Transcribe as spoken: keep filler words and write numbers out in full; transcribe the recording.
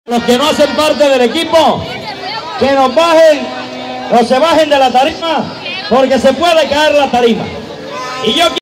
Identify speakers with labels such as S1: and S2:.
S1: Los que no hacen parte del equipo, que nos bajen o se bajen de la tarima, porque se puede caer la tarima. Y yo